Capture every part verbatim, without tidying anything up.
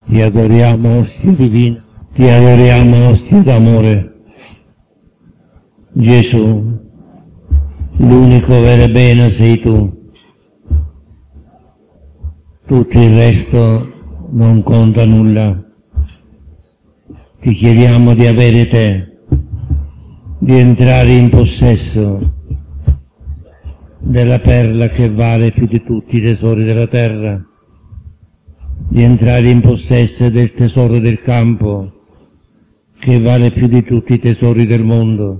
Ti adoriamo, ostia divina, ti adoriamo, ostia d'amore. Gesù, l'unico vero bene sei tu. Tutto il resto non conta nulla. Ti chiediamo di avere te, di entrare in possesso della perla che vale più di tutti i tesori della terra, di entrare in possesso del tesoro del campo che vale più di tutti i tesori del mondo.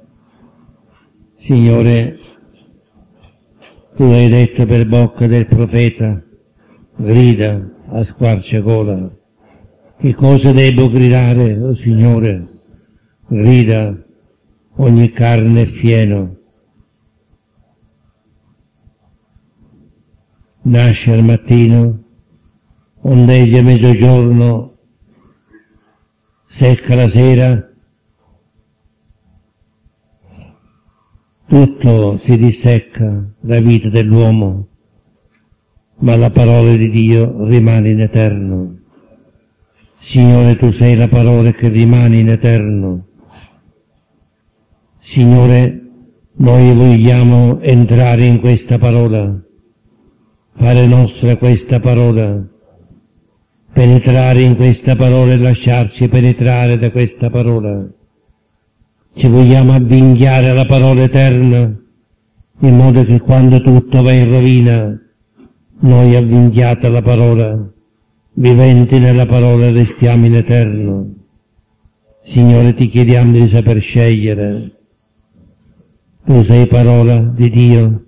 Signore, tu hai detto per bocca del profeta, grida a squarciagola. Che cosa devo gridare, oh Signore? Grida, ogni carne è fieno. Nasce al mattino, ondeggia a mezzogiorno, secca la sera, tutto si dissecca, la vita dell'uomo, ma la parola di Dio rimane in eterno. Signore, tu sei la parola che rimane in eterno. Signore, noi vogliamo entrare in questa parola, fare nostra questa parola, penetrare in questa parola e lasciarci penetrare da questa parola. Ci vogliamo avvinghiare alla parola eterna, in modo che quando tutto va in rovina, noi avvinghiati alla parola, viventi nella parola, restiamo in eterno. Signore, ti chiediamo di saper scegliere. Tu sei parola di Dio.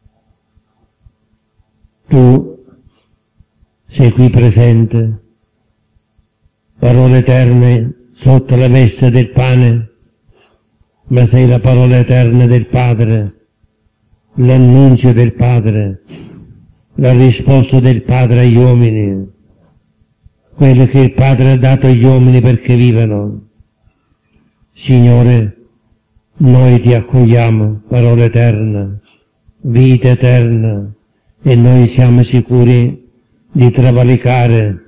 Tu sei qui presente, parole eterne sotto la messa del pane, ma sei la parola eterna del Padre, l'annuncio del Padre, la risposta del Padre agli uomini, quello che il Padre ha dato agli uomini perché vivano. Signore, noi ti accogliamo, parola eterna, vita eterna, e noi siamo sicuri di travalicare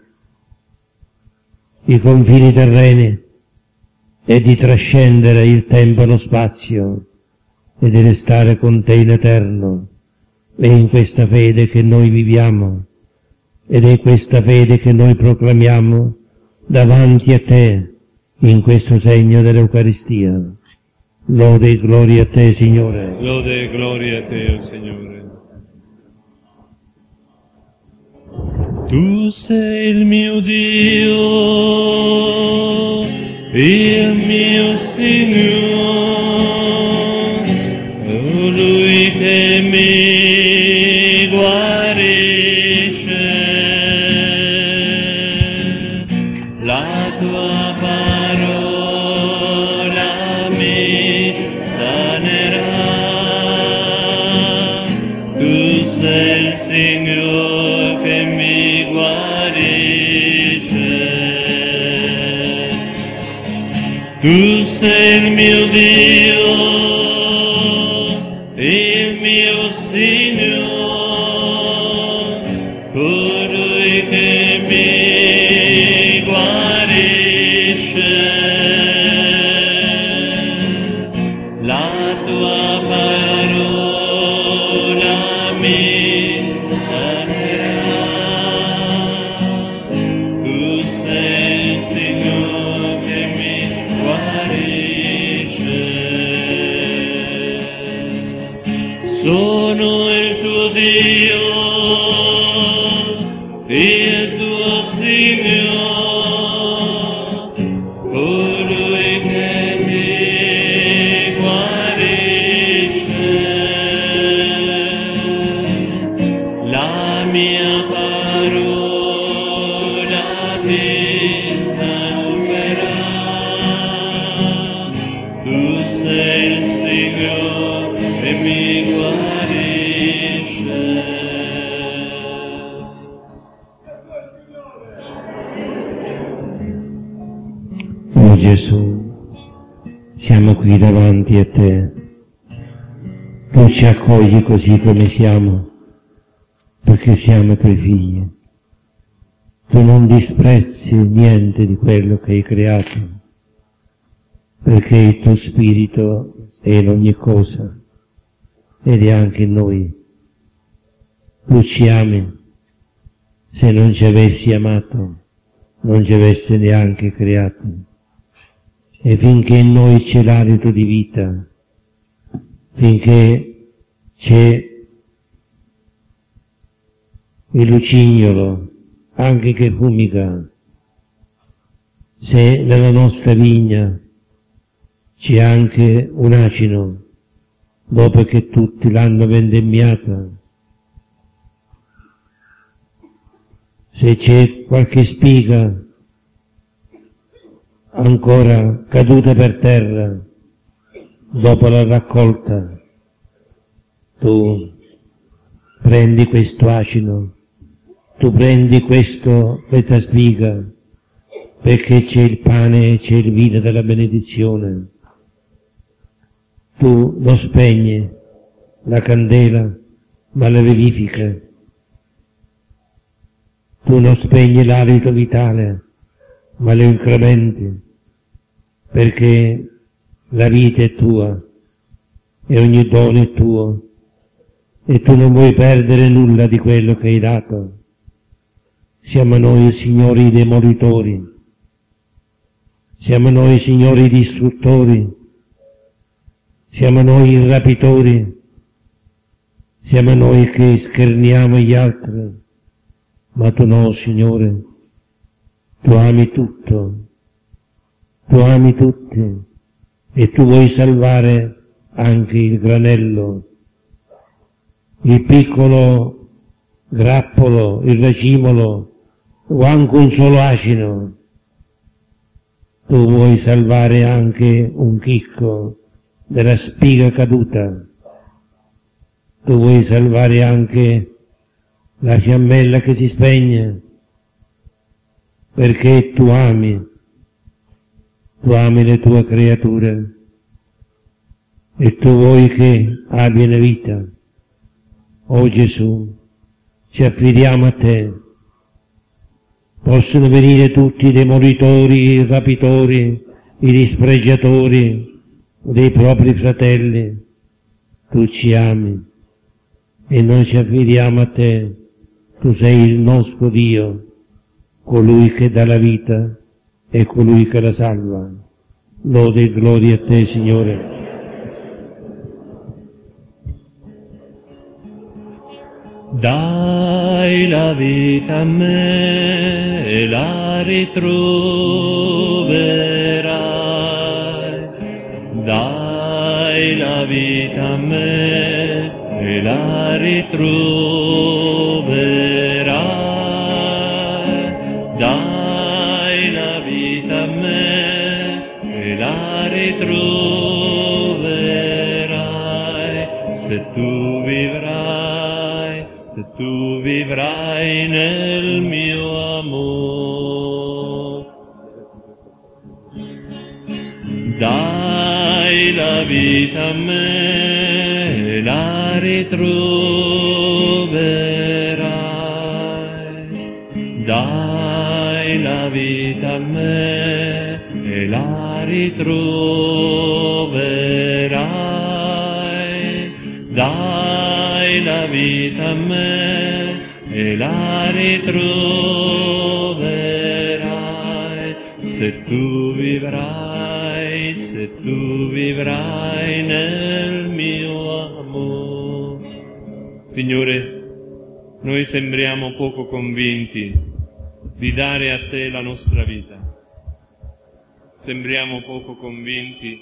i confini terreni e di trascendere il tempo e lo spazio e di restare con te in eterno. È in questa fede che noi viviamo ed è questa fede che noi proclamiamo davanti a te in questo segno dell'Eucaristia. Lode e gloria a te, Signore. Lode e gloria a te, oh Signore. Tu sei il mio Dio, il mio Signore, Lui che mi guarisce, la tua parola mi sanerà, tu sei il Signore che mi guarisce, tu sei il mio Dio, il mio Signore, colui che mi guarisce, la tua parola mi sanerà, tu sei il Signore che mi guarisce. Sono il tuo Dio, il tuo Signore, colui che mi guarisce, la mia parola ti salverà, tu sei il Signore che mi guarisce. Oh Gesù, siamo qui davanti a te. Tu ci accogli così come siamo, perché siamo tuoi figli. tu non disprezzi niente di quello che hai creato, perché il tuo spirito è in ogni cosa ed è anche in noi. Tu ci ami. Se non ci avessi amato, non ci avessi neanche creato. E finché in noi c'è l'alito di vita, finché c'è il lucignolo, anche che fumica, se nella nostra vigna c'è anche un acino, dopo che tutti l'hanno vendemmiata, se c'è qualche spiga ancora caduta per terra dopo la raccolta, tu prendi questo acino, tu prendi questo, questa spiga, perché c'è il pane e c'è il vino della benedizione. Tu non spegni la candela, ma la vivifica. Tu non spegni l'alito vitale, ma lo incrementi, perché la vita è tua e ogni dono è tuo, e tu non vuoi perdere nulla di quello che hai dato. Siamo noi signori i demolitori, siamo noi signori distruttori, siamo noi i rapitori, siamo noi che scherniamo gli altri, ma tu no, Signore, tu ami tutto, tu ami tutti, e tu vuoi salvare anche il granello, il piccolo grappolo, il racimolo, o anche un solo acino. Tu vuoi salvare anche un chicco della spiga caduta. Tu vuoi salvare anche la fiammella che si spegne, perché tu ami, tu ami le tue creature e tu vuoi che abbiano vita. Oh Gesù, ci affidiamo a te. Possono venire tutti i demolitori, i rapitori, i dispregiatori dei propri fratelli. Tu ci ami e noi ci affidiamo a te. Tu sei il nostro Dio, colui che dà la vita e colui che la salva. Lode e gloria a te, Signore. Dai la vita a me e la ritroverai. Dai la vita a me e la ritroverai. Dai la vita a me e la ritroverai. Se tu vivrai, se tu vivrai nel mio amore. Dai la vita a me e la ritroverai. Dai la vita a me e la ritroverai. Dai la vita a me e la ritroverai. Se tu vivrai, se tu vivrai nel mio amore. Signore, noi sembriamo poco convinti di dare a te la nostra vita. Sembriamo poco convinti,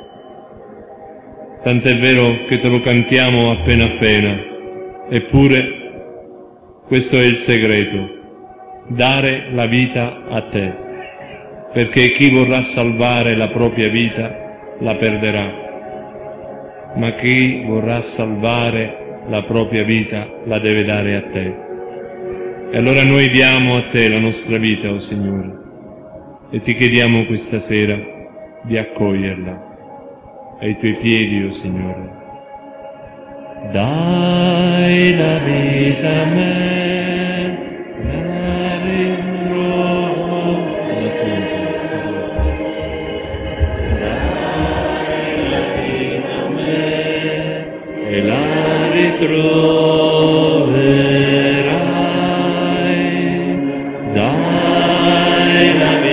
tant'è vero che te lo cantiamo appena appena. Eppure questo è il segreto: dare la vita a te, perché chi vorrà salvare la propria vita la perderà, ma chi vorrà salvare la propria vita la deve dare a te. E allora noi diamo a te la nostra vita, o oh Signore, e ti chiediamo questa sera di accoglierla ai tuoi piedi, o oh Signore. Dai la vita a me, la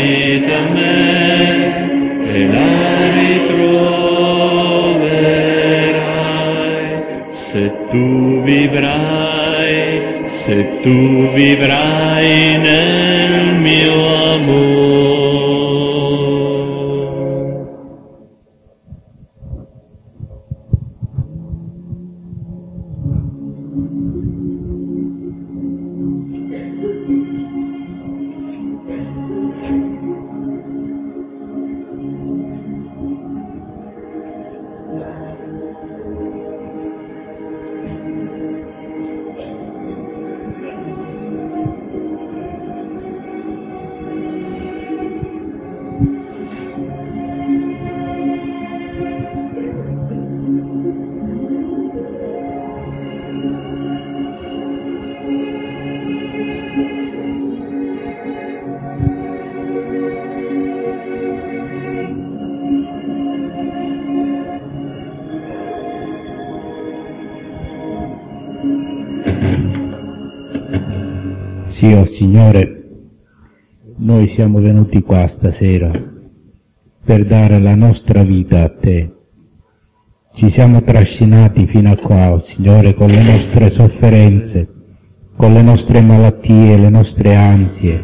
vita a me e la ritroverai. Se tu vivrai, se tu vivrai nel mio amore. Sì, oh Signore, noi siamo venuti qua stasera per dare la nostra vita a Te. Ci siamo trascinati fino a qua, oh Signore, con le nostre sofferenze, con le nostre malattie, le nostre ansie,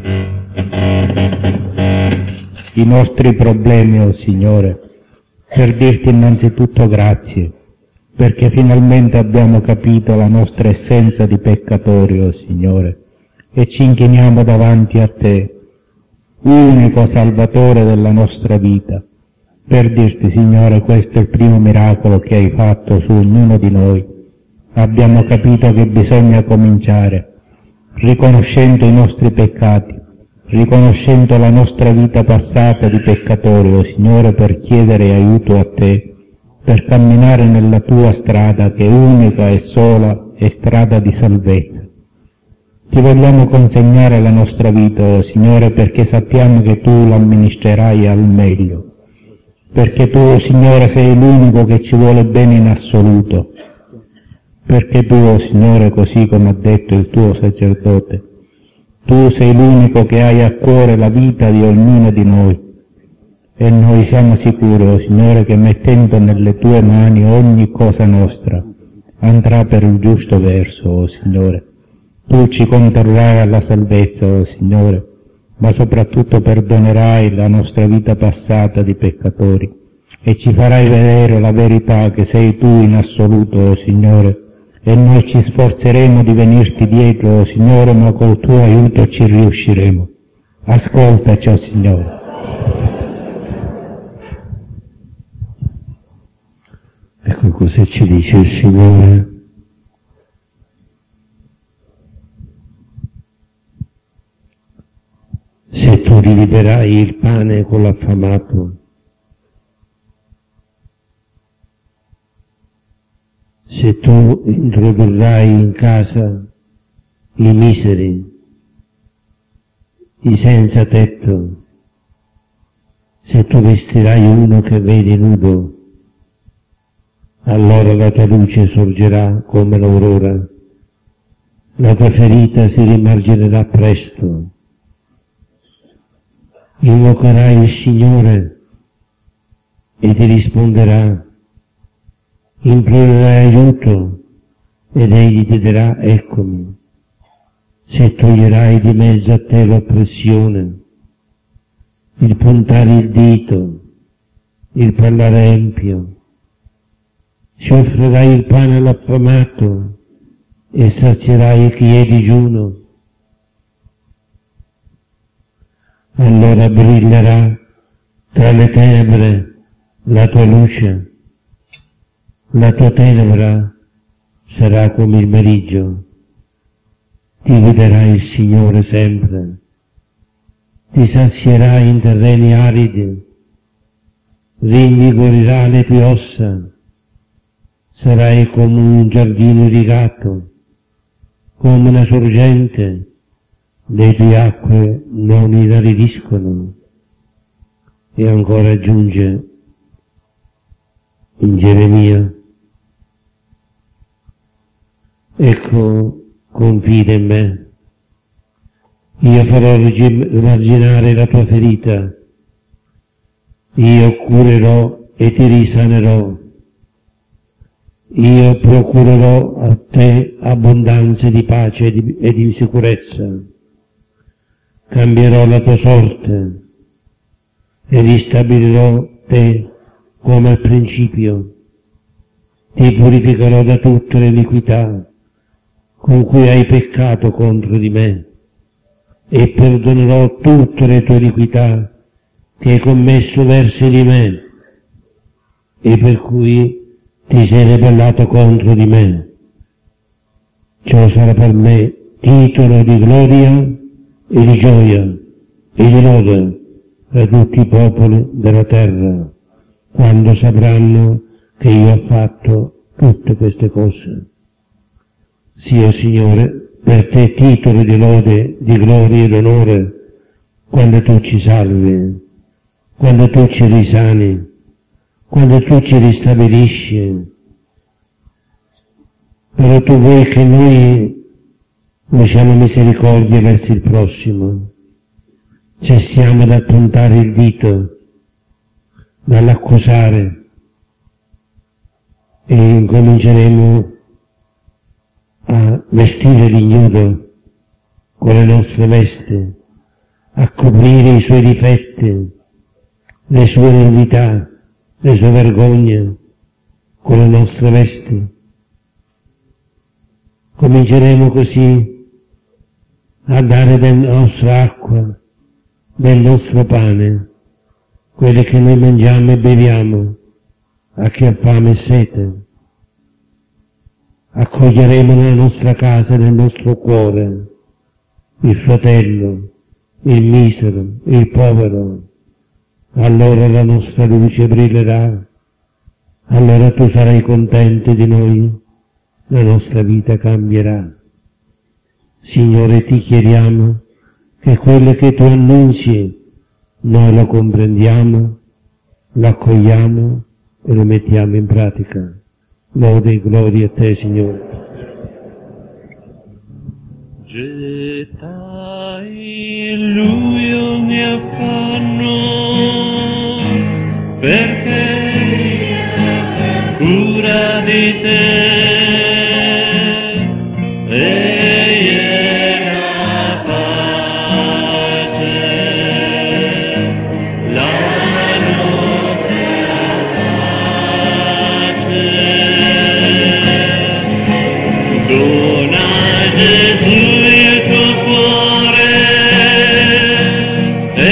i nostri problemi, oh Signore, per dirti innanzitutto grazie, perché finalmente abbiamo capito la nostra essenza di peccatori, oh Signore, e ci inchiniamo davanti a Te, unico Salvatore della nostra vita, per dirti, Signore, questo è il primo miracolo che hai fatto su ognuno di noi. Abbiamo capito che bisogna cominciare, riconoscendo i nostri peccati, riconoscendo la nostra vita passata di peccatori, oh Signore, per chiedere aiuto a Te, per camminare nella Tua strada che è unica e sola e strada di salvezza. Ti vogliamo consegnare la nostra vita, oh Signore, perché sappiamo che Tu l'amministrerai al meglio, perché Tu, oh Signore, sei l'unico che ci vuole bene in assoluto, perché Tu, oh Signore, così come ha detto il Tuo sacerdote, Tu sei l'unico che hai a cuore la vita di ognuno di noi, e noi siamo sicuri, oh Signore, che mettendo nelle Tue mani ogni cosa nostra andrà per il giusto verso, oh Signore. Tu ci condurrai alla salvezza, oh Signore, ma soprattutto perdonerai la nostra vita passata di peccatori e ci farai vedere la verità che sei Tu in assoluto, oh Signore, e noi ci sforzeremo di venirti dietro, oh Signore, ma col Tuo aiuto ci riusciremo. Ascoltaci, oh Signore. Ecco cosa ci dice il Signore. Se tu dividerai il pane con l'affamato, se tu introdurrai in casa i miseri, i senza tetto, se tu vestirai uno che vedi nudo, allora la tua luce sorgerà come l'aurora, la tua ferita si rimarginerà presto. Invocherai il Signore e ti risponderà, implorerai aiuto ed Egli ti dirà eccomi. Se toglierai di mezzo a te l'oppressione, il puntare il dito, il parlare empio, se offrirai il pane all'affamato e sazierai chi è digiuno, allora brillerà tra le tenebre la tua luce, la tua tenebra sarà come il meriggio, ti guiderà il Signore sempre, ti sazierà in terreni aridi, rinvigorirà le tue ossa, sarai come un giardino irrigato, come una sorgente, le tue acque non inaridiscono. E ancora aggiunge in Geremia, ecco, confida in me, io farò rimarginare la tua ferita, io curerò e ti risanerò, io procurerò a te abbondanze di pace e di, e di sicurezza, cambierò la tua sorte e ristabilirò te come al principio, ti purificherò da tutte le iniquità con cui hai peccato contro di me e perdonerò tutte le tue iniquità che hai commesso verso di me e per cui ti sei ribellato contro di me. Ciò sarà per me titolo di gloria e di gioia e di lode per tutti i popoli della terra, quando sapranno che io ho fatto tutte queste cose. Sia, Signore, per te titolo di lode, di gloria e di onore, quando tu ci salvi, quando tu ci risani, quando tu ci ristabilisci. Però tu vuoi che noi facciamo misericordia verso il prossimo, cessiamo da puntare il dito, dall'accusare e incominceremo a vestire l'ignudo con le nostre vesti, a coprire i suoi difetti, le sue novità, le sue vergogne con le nostre vesti. Cominceremo così a dare della nostra acqua, del nostro pane, quelle che noi mangiamo e beviamo, a chi ha fame e sete. Accoglieremo nella nostra casa e nel nostro cuore il fratello, il misero, il povero. Allora la nostra luce brillerà, allora tu sarai contento di noi, la nostra vita cambierà. Signore, ti chiediamo che quello che tu annunci noi lo comprendiamo, lo accogliamo e lo mettiamo in pratica. Lode e gloria a te, Signore. Getta in lui ogni affanno, perché cura di te. E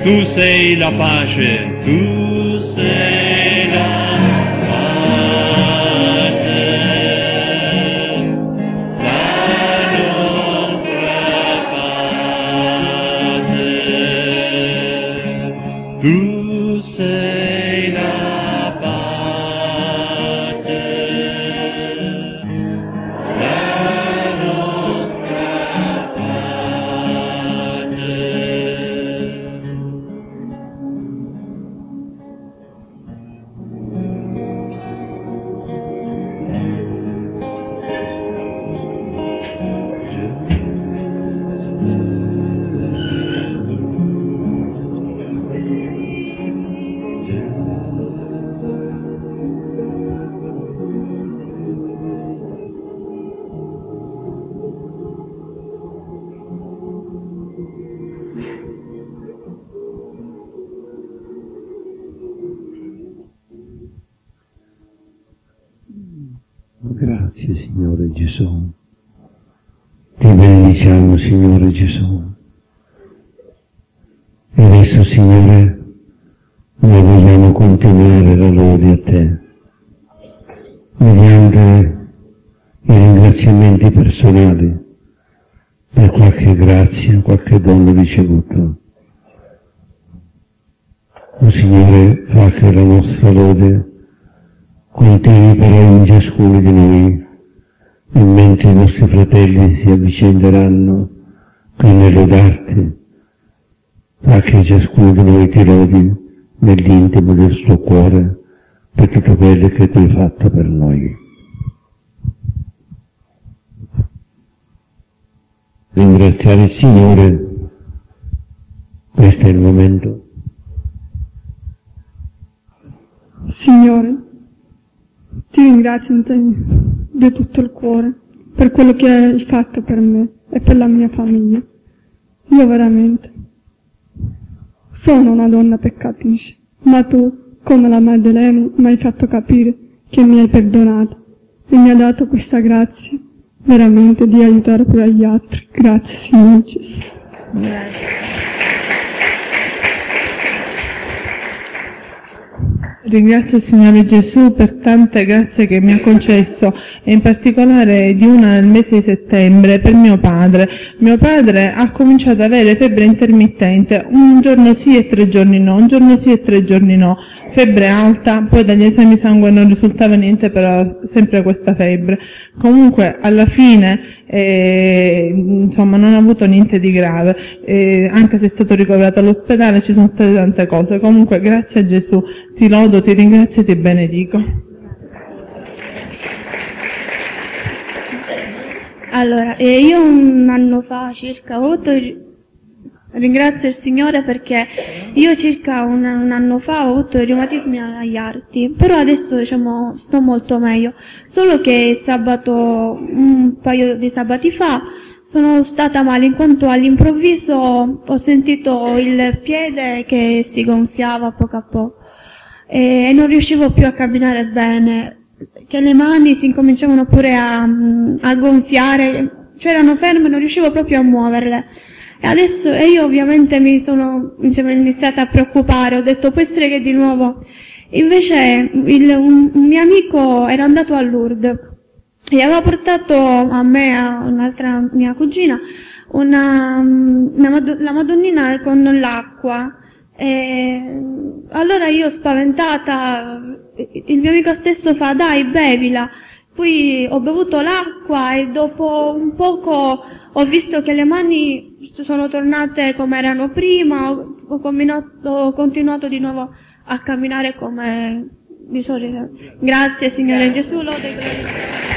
Tu sei la pace, tu sei la pace, la nostra pace. Tu sei la pace, la nostra pace. Grazie Signore Gesù, ti benediciamo Signore Gesù. E adesso Signore noi vogliamo continuare la lode a te, mediante i ringraziamenti personali per qualche grazia, qualche dono ricevuto. O Signore, fa che la nostra lode continui però in ciascuno di noi, e mentre i nostri fratelli si avvicenderanno qui nel lodarti, fa che ciascuno di noi ti lodi nell'intimo del suo cuore per tutto quello che tu hai fatto per noi. Ringraziare il Signore, questo è il momento. Signore, ti ringrazio di tutto il cuore per quello che hai fatto per me e per la mia famiglia. Io veramente sono una donna peccatrice, ma tu, come la Maddalena, mi hai fatto capire che mi hai perdonato e mi hai dato questa grazia veramente di aiutare pure gli altri. Grazie Signore Gesù. Grazie. Ringrazio il Signore Gesù per tante grazie che mi ha concesso, e in particolare di una nel mese di settembre per mio padre. Mio padre ha cominciato ad avere febbre intermittente, un giorno sì e tre giorni no, un giorno sì e tre giorni no, febbre alta, poi dagli esami sangue non risultava niente, però sempre questa febbre. Comunque alla fine eh, insomma non ha avuto niente di grave, eh, anche se è stato ricoverato all'ospedale, ci sono state tante cose. Comunque grazie a Gesù, ti lodo, ti ringrazio e ti benedico. Allora, eh, io un anno fa circa ho avuto, ringrazio il Signore perché io circa un, un anno fa ho avuto i reumatismi agli arti, però adesso diciamo sto molto meglio, solo che sabato, un paio di sabati fa, sono stata male in quanto all'improvviso ho sentito il piede che si gonfiava a poco a poco e non riuscivo più a camminare bene, che le mani si incominciavano pure a, a gonfiare, cioè erano ferme, non riuscivo proprio a muoverle. E adesso e io ovviamente mi sono, mi sono iniziata a preoccupare, ho detto può essere che di nuovo. Invece il, un, un mio amico era andato a Lourdes e aveva portato a me e a un'altra mia cugina una, una, la Madonnina con l'acqua. E allora io spaventata, il mio amico stesso fa dai bevila, poi ho bevuto l'acqua e dopo un poco ho visto che le mani sono tornate come erano prima, ho, ho, combinato, ho continuato di nuovo a camminare come di solito. Grazie Signore Gesù, lode e gloria.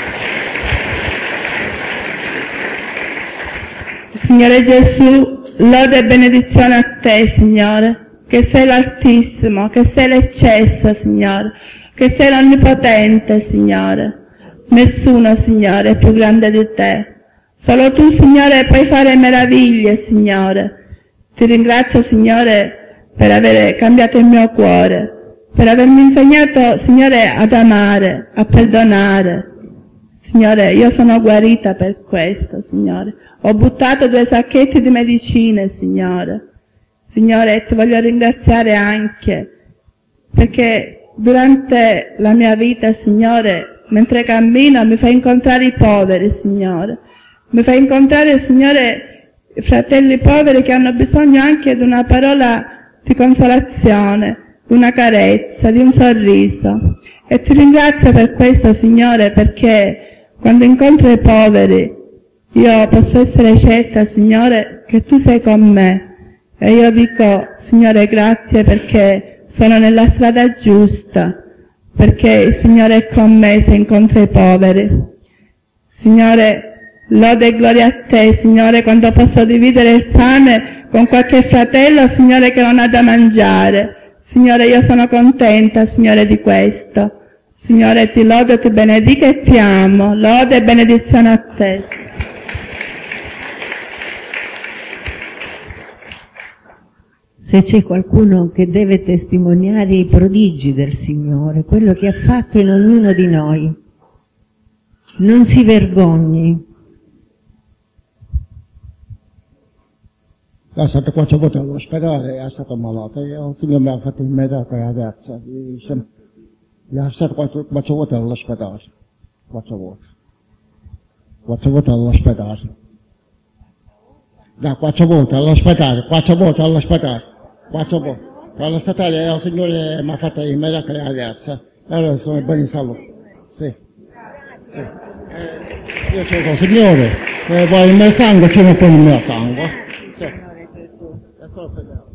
Signore Gesù, lode e benedizione a te, Signore, che sei l'Altissimo, che sei l'Eccesso, Signore, che sei l'Onnipotente, Signore. Nessuno, Signore, è più grande di te. Solo tu, Signore, puoi fare meraviglie, Signore. Ti ringrazio, Signore, per aver cambiato il mio cuore, per avermi insegnato, Signore, ad amare, a perdonare. Signore, io sono guarita per questo, Signore. Ho buttato due sacchetti di medicine, Signore. Signore, ti voglio ringraziare anche perché durante la mia vita, Signore, mentre cammino mi fai incontrare i poveri, Signore. Mi fai incontrare, Signore, i fratelli poveri che hanno bisogno anche di una parola di consolazione, di una carezza, di un sorriso. E ti ringrazio per questo, Signore, perché quando incontro i poveri io posso essere certa, Signore, che tu sei con me. E io dico, Signore, grazie perché sono nella strada giusta, perché il Signore è con me se incontro i poveri. Signore, lode e gloria a te, Signore, quando posso dividere il pane con qualche fratello, Signore, che non ha da mangiare. Signore, io sono contenta, Signore, di questo. Signore, ti lodo, ti benedico e ti amo. Lode e benedizione a te. Se c'è qualcuno che deve testimoniare i prodigi del Signore, quello che ha fatto in ognuno di noi, non si vergogni. È stato quattro volte all'ospedale, è stato malato, e il Signore mi ha fatto il miracolo ragazza. È stato quattro, quattro volte all'ospedale, quattro volte. Quattro volte all'ospedale. Da quattro volte all'ospedale, quattro volte all'ospedale, quattro volte. All'ospedale il Signore mi ha fatto il miracolo ragazza. Allora sono ben in salute. Sì. Sì. Eh, io cerco, Signore, eh, vuoi il mio sangue, ci metto il mio sangue. Sì. È solo per te.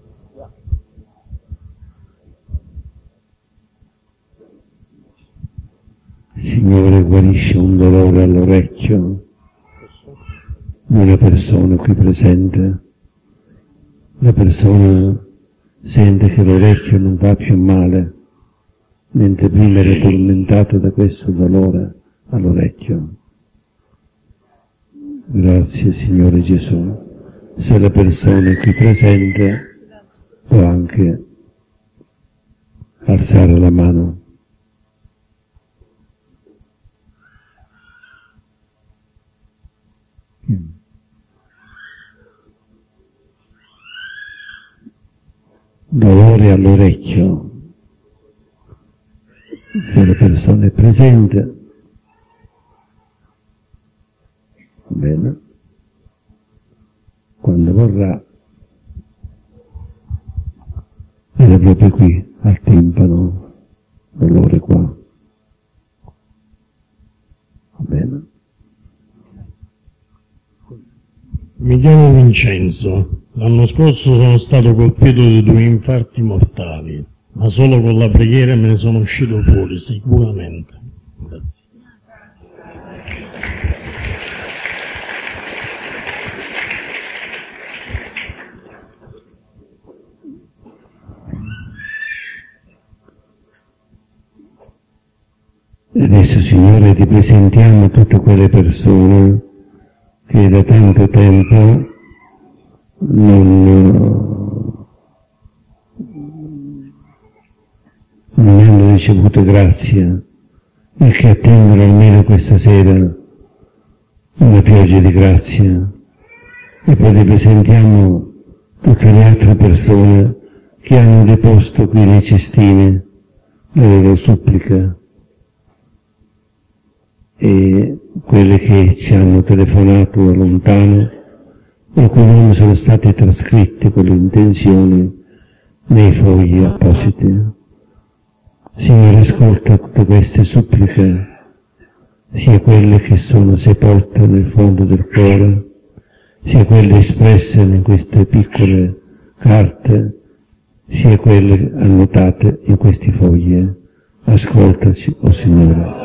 Signore, guarisce un dolore all'orecchio di una persona qui presente. La persona sente che l'orecchio non va più male, mentre prima era tormentato da questo dolore all'orecchio. Grazie, Signore Gesù. Se la persona qui presente può anche alzare la mano. Dolore all'orecchio. Se la persona è presente, bene, quando vorrà, era proprio qui, al timpano, dolore qua. Va bene. Mi chiamo Vincenzo. L'anno scorso sono stato colpito di due infarti mortali, ma solo con la preghiera me ne sono uscito fuori, sicuramente. Grazie. E adesso, Signore, ti presentiamo tutte quelle persone che da tanto tempo non, non hanno ricevuto grazia e che attendono almeno questa sera una pioggia di grazia. E poi ti presentiamo tutte le altre persone che hanno deposto qui nei cestini la loro supplica, e quelle che ci hanno telefonato da lontano e cui non sono state trascritte con le intenzioni nei fogli appositi. Signore, ascolta tutte queste suppliche, sia quelle che sono sepolte nel fondo del cuore, sia quelle espresse in queste piccole carte, sia quelle annotate in questi fogli. Ascoltaci, o oh Signore.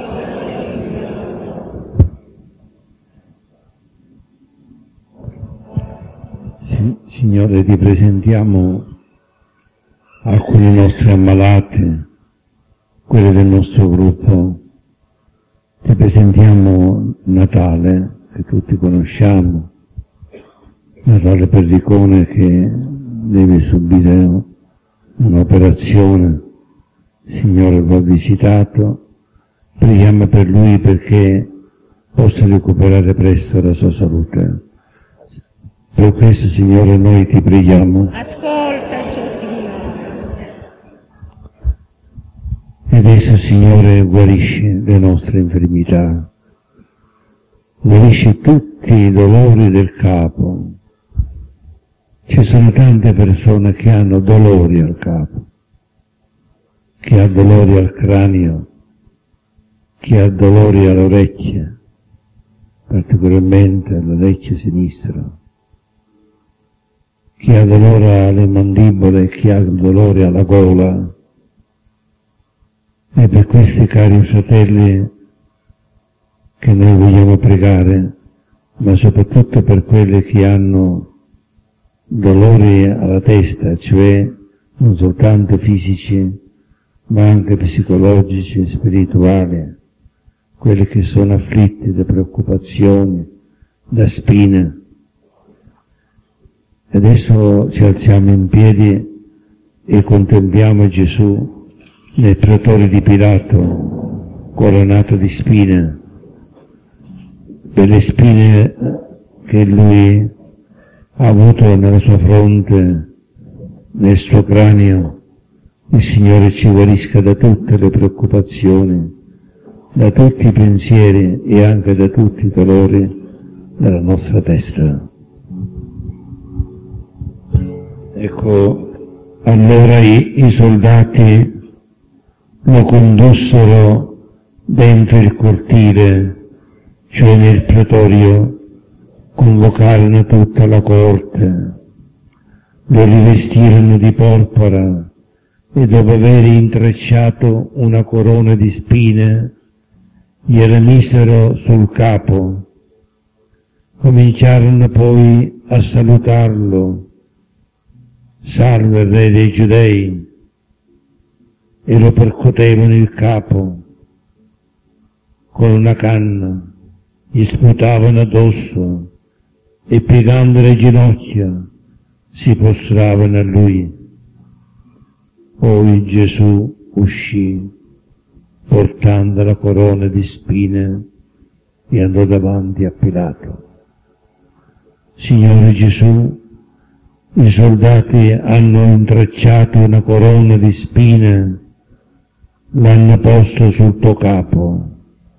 Signore, ti presentiamo alcuni nostri ammalati, quelli del nostro gruppo. Ti presentiamo Natale, che tutti conosciamo, Natale Perricone, che deve subire un'operazione. Signore, va visitato, preghiamo per lui perché possa recuperare presto la sua salute. Per questo, Signore, noi ti preghiamo. Ascoltaci, Signore. E adesso, Signore, guarisci le nostre infermità, guarisci tutti i dolori del capo. Ci sono tante persone che hanno dolori al capo, chi ha dolori al cranio, chi ha dolori alle orecchie, particolarmente all'orecchio sinistro, chi ha dolore alle mandibole, chi ha dolore alla gola. E per questi cari fratelli che noi vogliamo pregare, ma soprattutto per quelli che hanno dolori alla testa, cioè non soltanto fisici, ma anche psicologici e spirituali, quelli che sono afflitti da preoccupazioni, da spine. Adesso ci alziamo in piedi e contempliamo Gesù nel pretore di Pilato, coronato di spine, per le spine che lui ha avuto nella sua fronte, nel suo cranio. Il Signore ci guarisca da tutte le preoccupazioni, da tutti i pensieri e anche da tutti i dolori della nostra testa. Ecco, allora i, i soldati lo condussero dentro il cortile, cioè nel pretorio, convocarono tutta la corte, lo rivestirono di porpora e dopo aver intrecciato una corona di spine gliela misero sul capo. Cominciarono poi a salutarlo: salve re dei Giudei, e lo percotevano il capo con una canna, gli sputavano addosso e piegando le ginocchia si postravano a lui. Poi Gesù uscì portando la corona di spine e andò davanti a Pilato. Signore Gesù, i soldati hanno intrecciato una corona di spine, l'hanno posto sul tuo capo,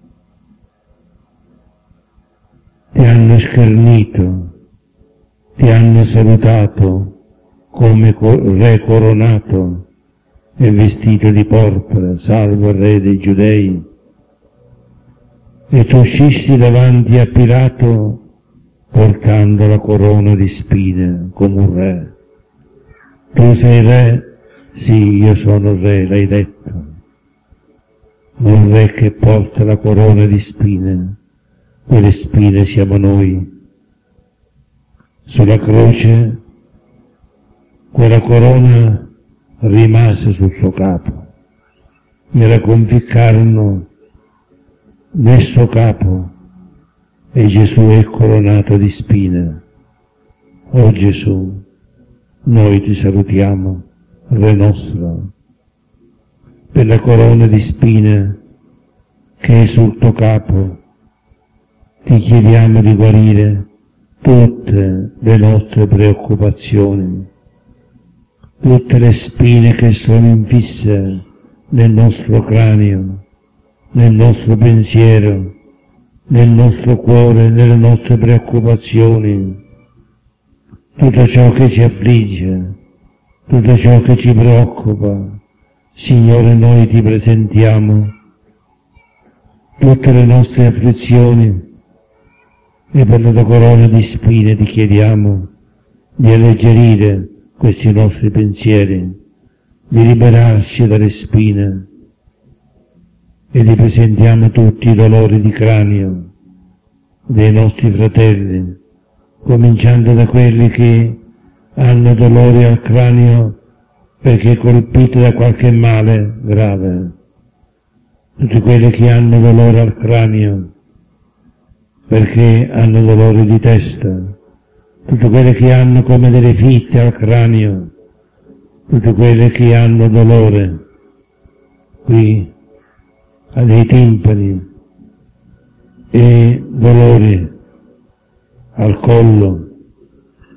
ti hanno schernito, ti hanno salutato come re coronato e vestito di porpora, salve re dei Giudei. E tu uscisti davanti a Pilato portando la corona di spine come un re. Tu sei re? Sì, io sono re, l'hai detto. Ma un re che porta la corona di spine, quelle spine siamo noi. Sulla croce quella corona rimase sul suo capo, gliela conficcarono nel suo capo e Gesù è coronato di spine. Oh Gesù, noi ti salutiamo, Re nostro, per la corona di spine che è sul tuo capo. Ti chiediamo di guarire tutte le nostre preoccupazioni, tutte le spine che sono infisse nel nostro cranio, nel nostro pensiero, nel nostro cuore, nelle nostre preoccupazioni, tutto ciò che ci affligge, tutto ciò che ci preoccupa. Signore, noi ti presentiamo tutte le nostre afflizioni e per la tua corona di spine ti chiediamo di alleggerire questi nostri pensieri, di liberarci dalle spine, e ti presentiamo tutti i dolori di cranio dei nostri fratelli, cominciando da quelli che hanno dolori al cranio perché colpiti da qualche male grave, tutti quelli che hanno dolore al cranio perché hanno dolore di testa, tutti quelli che hanno come delle fitte al cranio, tutti quelli che hanno dolore qui ai timpani e dolori al collo,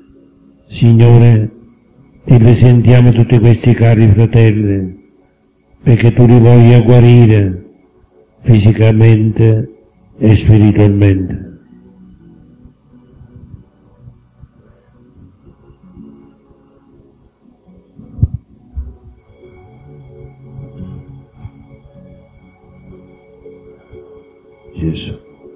Signore, ti presentiamo tutti questi cari fratelli, perché tu li voglia guarire fisicamente e spiritualmente. Gesù,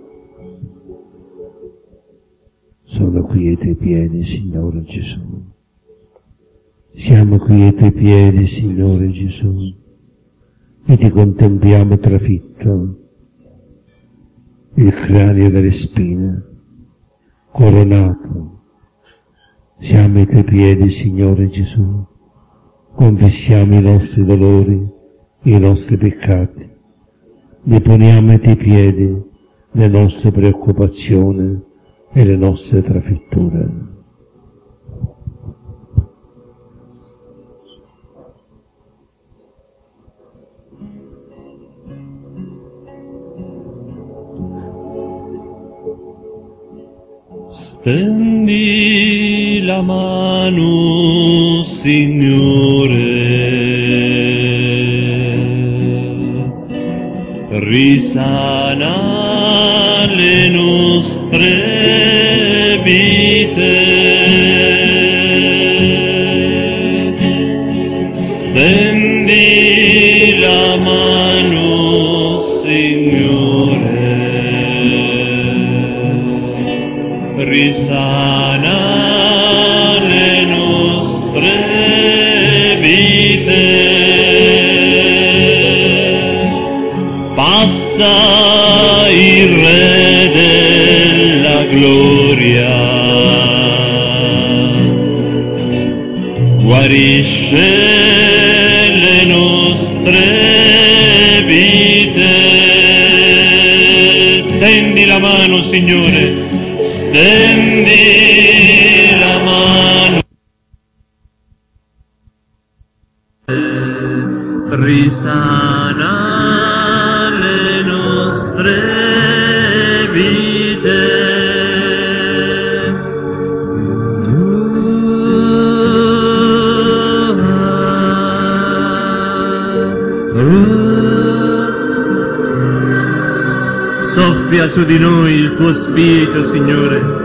sono qui ai tuoi piedi, Signore Gesù. Siamo qui ai tuoi piedi, Signore Gesù, e ti contempliamo trafitto, il cranio delle spine, coronato. Siamo ai tuoi piedi, Signore Gesù, confessiamo i nostri dolori, i nostri peccati. Deponiamo ai tuoi piedi le nostre preoccupazioni e le nostre trafitture. Stendi la mano, Signore, risana le nostre vite, stendi la mano, Signore, risana le nostre vite. Passa il Re della gloria, guarisce le nostre vite. Stendi la mano, Signore, stendi la mano. Risana le nostre vite. Soffia su di noi il tuo spirito, Signore.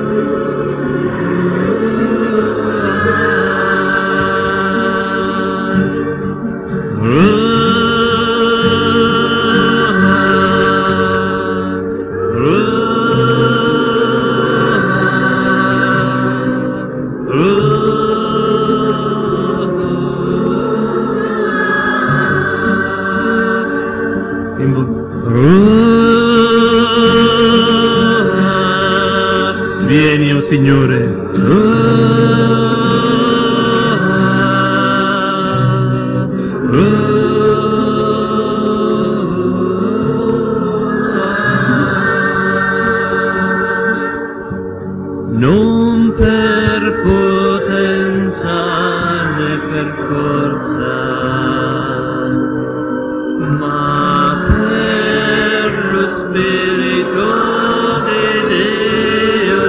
Vieni, o Signore. Non per potenza né per forza, ma per lo Spirito di Dio.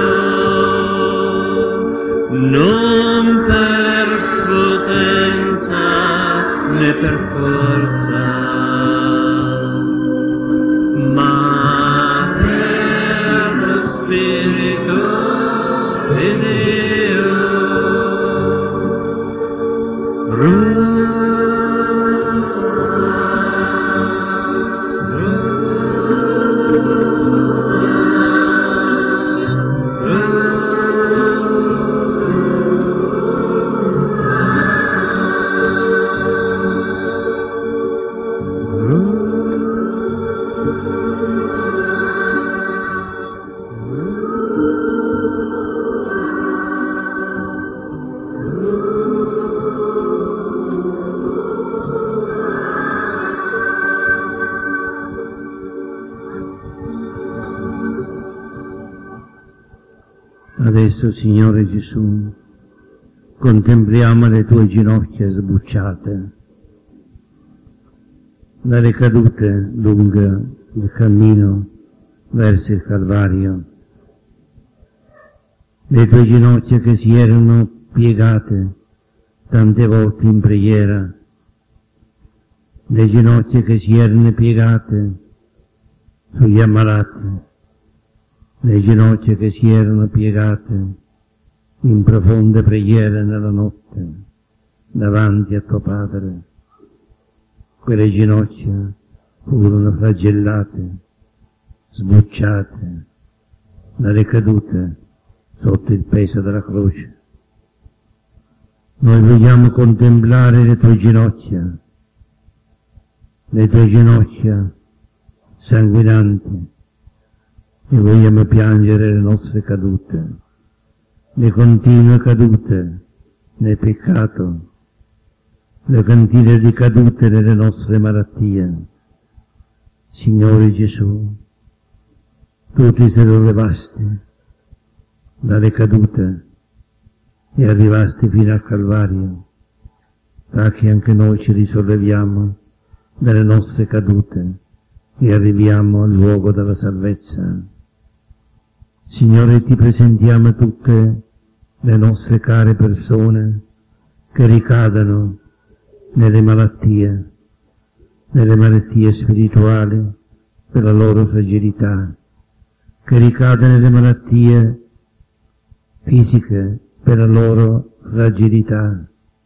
Non per potenza né per forza, ma per lo Spirito di Dio. Adesso, Signore Gesù, contempliamo le tue ginocchia sbucciate, dalle cadute lunghe del cammino verso il Calvario, le tue ginocchia che si erano piegate tante volte in preghiera, le ginocchia che si erano piegate sugli ammalati, le ginocchia che si erano piegate in profonde preghiere nella notte davanti a tuo Padre. Quelle ginocchia furono flagellate, sbucciate dalle cadute sotto il peso della croce. Noi vogliamo contemplare le tue ginocchia, le tue ginocchia sanguinanti, e vogliamo piangere le nostre cadute, le continue cadute nel peccato, le continue ricadute nelle nostre malattie. Signore Gesù, tu ti sollevasti dalle cadute e arrivasti fino al Calvario, perché anche noi ci risolleviamo dalle nostre cadute e arriviamo al luogo della salvezza. Signore, ti presentiamo tutte le nostre care persone che ricadono nelle malattie, nelle malattie spirituali per la loro fragilità, che ricadono nelle malattie fisiche per la loro fragilità,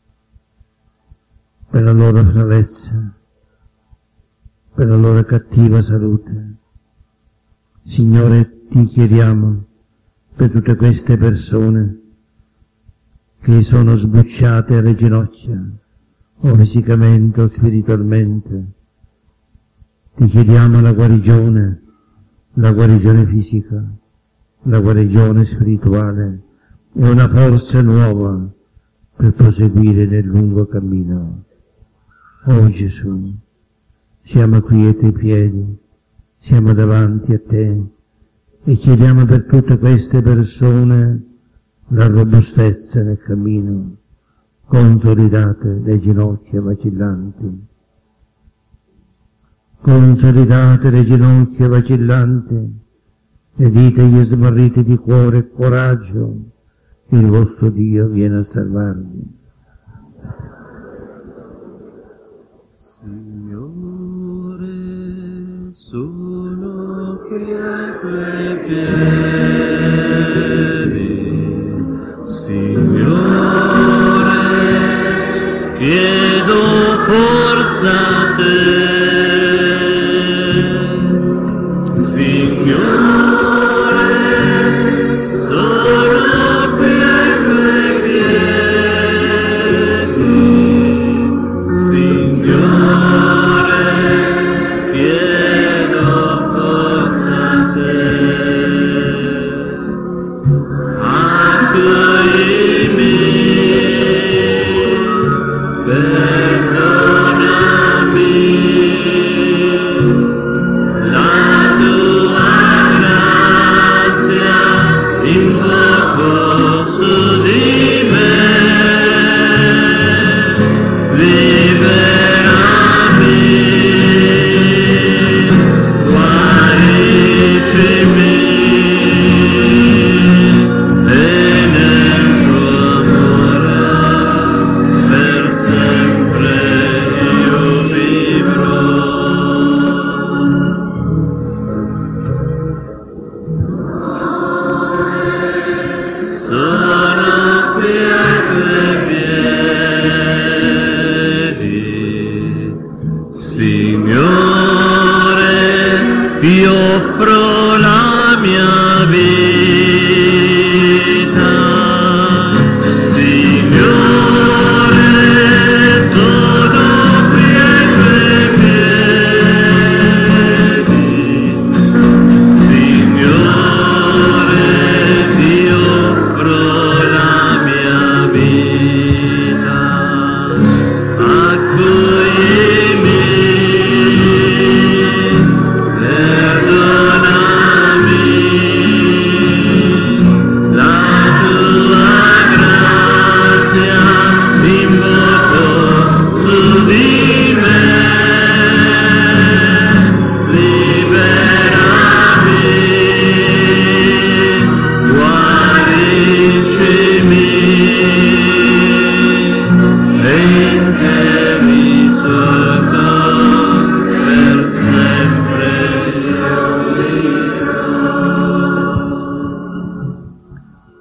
per la loro fralezza, per la loro cattiva salute. Signore, ti chiediamo per tutte queste persone che sono sbucciate alle ginocchia, o fisicamente o spiritualmente. Ti chiediamo la guarigione, la guarigione fisica, la guarigione spirituale e una forza nuova per proseguire nel lungo cammino. Oh Gesù, siamo qui ai tuoi piedi, siamo davanti a te e chiediamo per tutte queste persone la robustezza nel cammino, consolidate le ginocchia vacillanti, consolidate le ginocchia vacillanti, e dite agli smarriti di cuore e coraggio, il vostro Dio viene a salvarvi. Signore, sono qui ai tuoi piedi, Signore, chiedo forza a te, Signore, sono qui ai tuoi piedi, Signore, chiedo forza a te, accoglimi, perdonami, la tua grazia invoco su di me, liberami, guariscimi, e nel tuo amore per sempre io vivrò.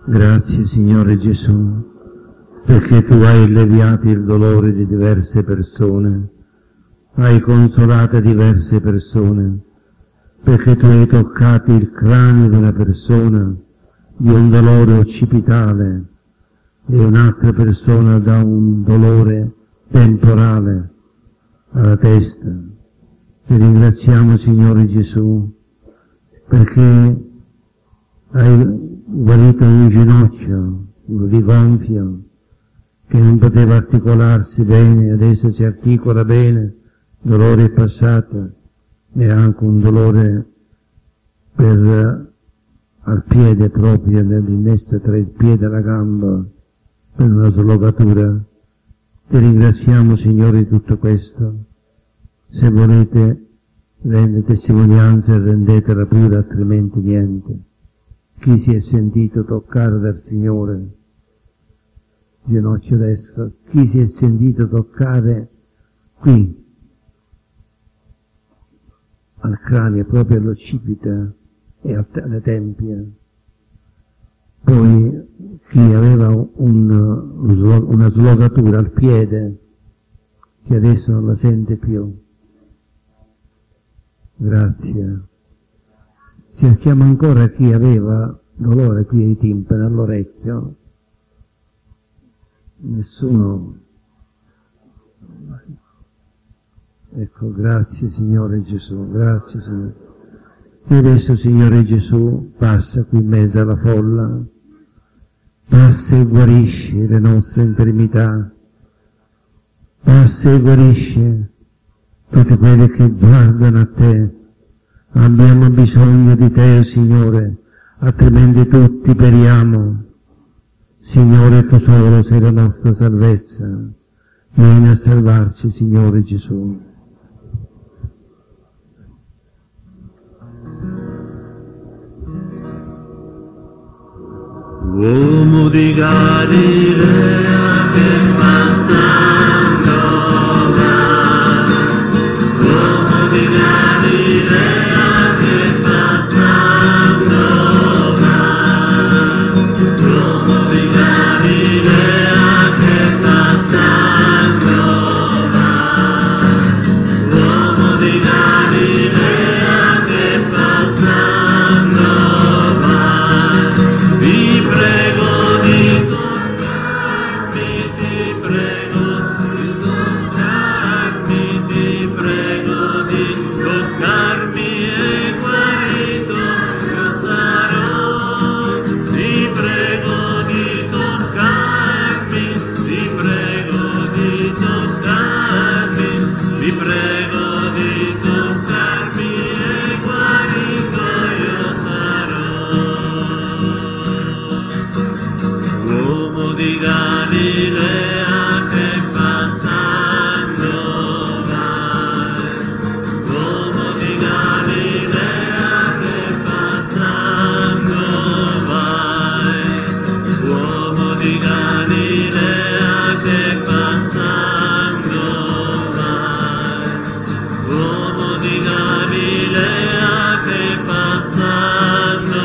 Grazie Signore Gesù, perché Tu hai alleviato il dolore di diverse persone, hai consolato diverse persone, perché Tu hai toccato il cranio di una persona di un dolore occipitale e un'altra persona da un dolore temporale alla testa. Ti ringraziamo Signore Gesù, perché hai guarito un ginocchio, uno di gonfio, che non poteva articolarsi bene, adesso si articola bene, dolore passato, e anche un dolore per, al piede proprio, nell'innesta tra il piede e la gamba, per una slogatura. Ti ringraziamo Signore di tutto questo. Se volete rende testimonianza e rendetela pure, altrimenti niente. Chi si è sentito toccare dal Signore, ginocchio destro, chi si è sentito toccare qui, al cranio, proprio all'occipita e alle tempie. Poi chi aveva un, una slogatura al piede, che adesso non la sente più. Grazie. Cerchiamo ancora chi aveva dolore qui ai timpani, all'orecchio. Nessuno. Ecco, grazie Signore Gesù, grazie Signore. E adesso Signore Gesù passa qui in mezzo alla folla, passa e guarisce le nostre infermità, passa e guarisce tutti quelli che guardano a Te. Abbiamo bisogno di Te, Signore, altrimenti tutti periamo. Signore, Tu solo sei la nostra salvezza. Vieni a salvarci, Signore Gesù. Uomo di Galilea che passando va, uomo di Galilea che passando va, uomo di Galilea che passando va, uomo di Galilea che passando va, vi prego di toccarmi, ti prego di toccarmi, ti prego di toccarmi e guarito io sarò. Ti prego di toccarmi, ti prego di toccarmi, ti prego di toccarmi e guarito io sarò. Uomo di Galilea che passando vai, uomo di Galilea che passando vai, uomo di Galilea che passando vai, uomo di Galilea che passando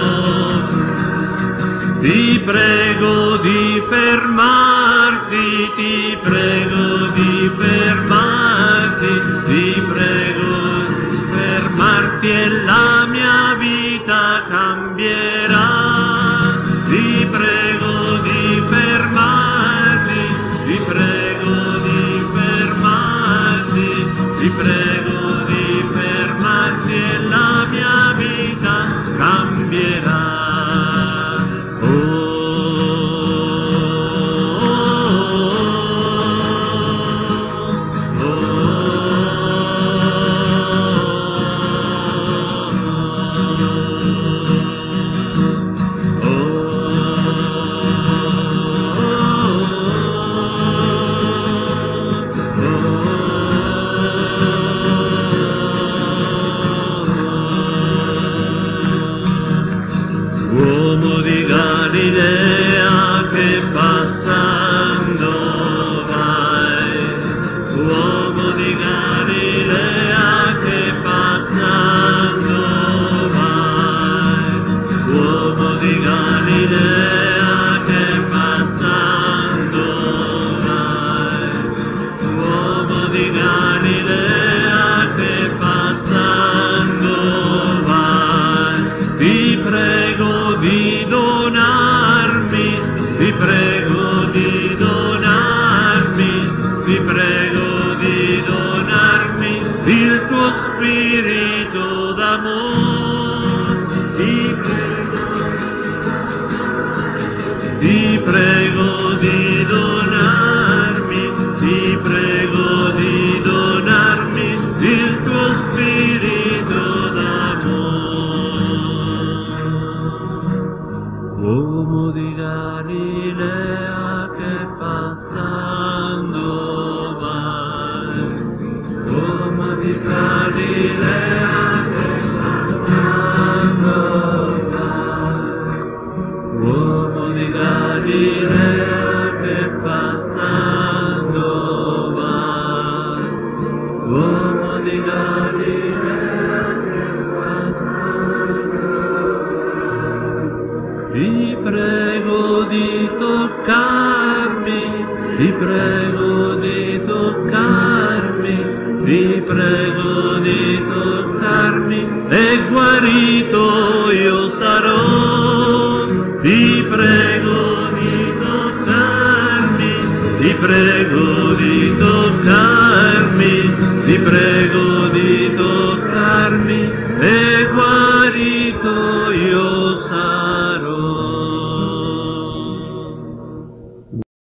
vai. Ti prego di fermarti, ti prego di fermarti, ti prego di fermarti e la mia vita cambierà. Ti prego di fermarti, ti prego di fermarti, ti prego di fermarti e la mia vita cambierà. Uomo di Galilea che passando vai, uomo di Galilea che passando vai, uomo di Galilea uomo di Galilea che passando vai, uomo di Galilea che passando vai, uomo di Galilea che passando vai, uomo di Galilea che passando vai. Ti prego di toccarmi, ti prego di toccarmi, ti prego di toccarmi e guarito io sarò. Ti prego di toccarmi, ti prego di toccarmi, ti prego